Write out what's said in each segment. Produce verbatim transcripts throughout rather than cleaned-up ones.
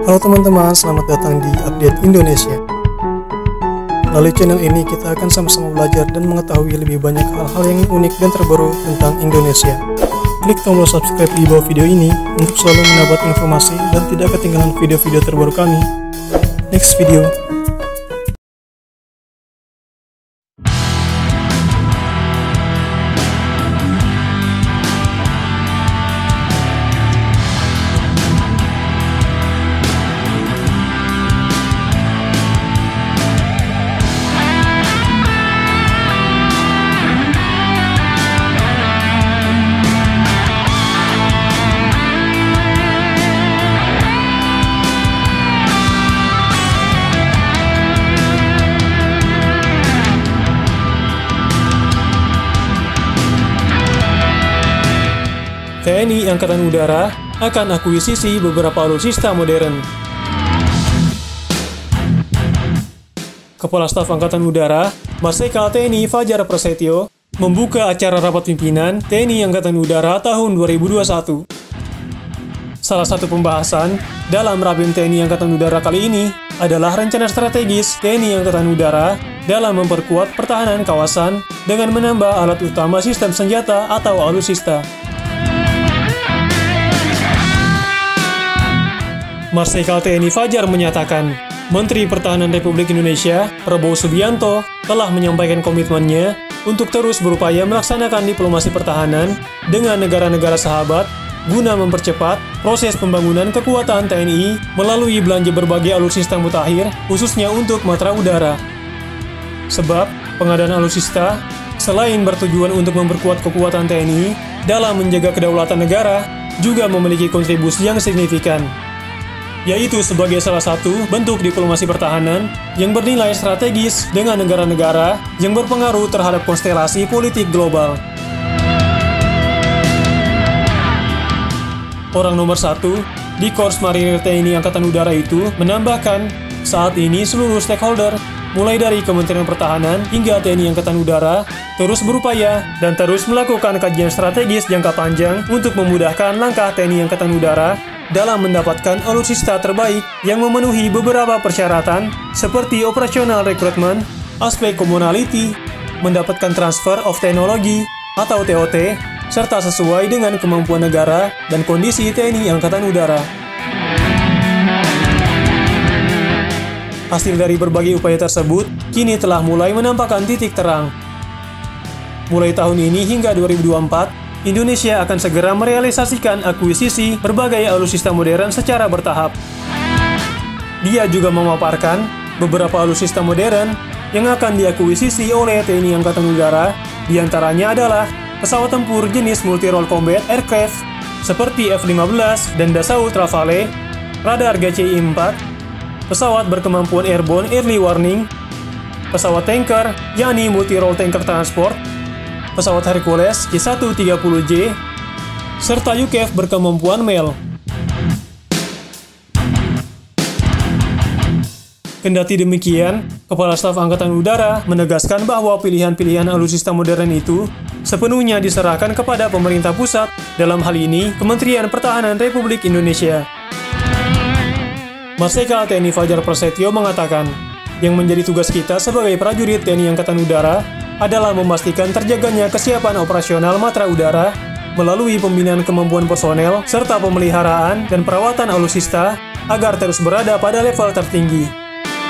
Halo teman-teman, selamat datang di Update Indonesia. Melalui channel ini kita akan sama-sama belajar dan mengetahui lebih banyak hal-hal yang unik dan terbaru tentang Indonesia. Klik tombol subscribe di bawah video ini untuk selalu mendapat informasi dan tidak ketinggalan video-video terbaru kami. Next video. T N I Angkatan Udara akan akuisisi beberapa alutsista modern. Kepala Staf Angkatan Udara, Marsikal T N I Fajar Prasetyo, membuka acara rapat pimpinan T N I Angkatan Udara tahun dua ribu dua puluh satu. Salah satu pembahasan dalam Rapim T N I Angkatan Udara kali ini adalah rencana strategis T N I Angkatan Udara dalam memperkuat pertahanan kawasan dengan menambah alat utama sistem senjata atau alutsista. Marsikal T N I Fajar menyatakan, Menteri Pertahanan Republik Indonesia, Prabowo Subianto, telah menyampaikan komitmennya untuk terus berupaya melaksanakan diplomasi pertahanan dengan negara-negara sahabat guna mempercepat proses pembangunan kekuatan T N I melalui belanja berbagai alutsista mutakhir, khususnya untuk matra udara. Sebab, pengadaan alutsista, selain bertujuan untuk memperkuat kekuatan T N I dalam menjaga kedaulatan negara, juga memiliki kontribusi yang signifikan, yaitu sebagai salah satu bentuk diplomasi pertahanan yang bernilai strategis dengan negara-negara yang berpengaruh terhadap konstelasi politik global. Orang nomor satu di Korps Marinir T N I Angkatan Udara itu menambahkan, saat ini seluruh stakeholder, mulai dari Kementerian Pertahanan hingga T N I Angkatan Udara, terus berupaya dan terus melakukan kajian strategis jangka panjang untuk memudahkan langkah T N I Angkatan Udara dalam mendapatkan alutsista terbaik yang memenuhi beberapa persyaratan seperti operasional rekrutmen, aspek commonality, mendapatkan transfer of technology atau T O T, serta sesuai dengan kemampuan negara dan kondisi T N I Angkatan Udara. Hasil dari berbagai upaya tersebut kini telah mulai menampakkan titik terang. Mulai tahun ini hingga dua ribu dua puluh empat, Indonesia akan segera merealisasikan akuisisi berbagai alutsista modern secara bertahap. Dia juga memaparkan beberapa alutsista modern yang akan diakuisisi oleh T N I Angkatan Udara, diantaranya adalah pesawat tempur jenis multi-role combat aircraft seperti F lima belas dan Dassault Rafale, radar G C I empat, pesawat berkemampuan airborne early warning, pesawat tanker yakni multi-role tanker transport, pesawat Hercules C seratus tiga puluh J, serta U C A V berkemampuan M E L. Kendati demikian, Kepala Staf Angkatan Udara menegaskan bahwa pilihan-pilihan alutsista modern itu sepenuhnya diserahkan kepada pemerintah pusat, dalam hal ini Kementerian Pertahanan Republik Indonesia. Marsikal T N I Fajar Prasetyo mengatakan, yang menjadi tugas kita sebagai prajurit T N I Angkatan Udara adalah memastikan terjaganya kesiapan operasional matra udara melalui pembinaan kemampuan personel serta pemeliharaan dan perawatan alutsista agar terus berada pada level tertinggi.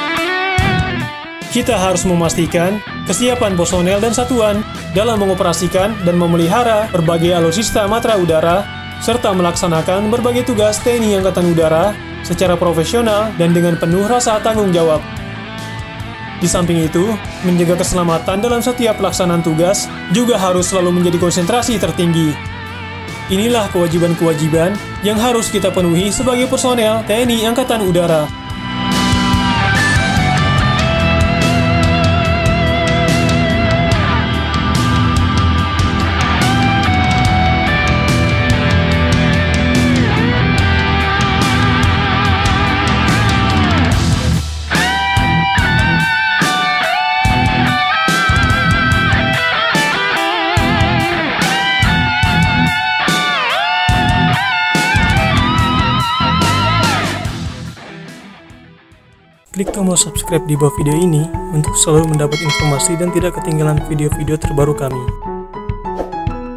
Kita harus memastikan kesiapan personel dan satuan dalam mengoperasikan dan memelihara berbagai alutsista matra udara serta melaksanakan berbagai tugas T N I Angkatan Udara secara profesional dan dengan penuh rasa tanggung jawab. Di samping itu, menjaga keselamatan dalam setiap pelaksanaan tugas juga harus selalu menjadi konsentrasi tertinggi. Inilah kewajiban-kewajiban yang harus kita penuhi sebagai personel T N I Angkatan Udara. Klik tombol subscribe di bawah video ini untuk selalu mendapat informasi dan tidak ketinggalan video-video terbaru kami.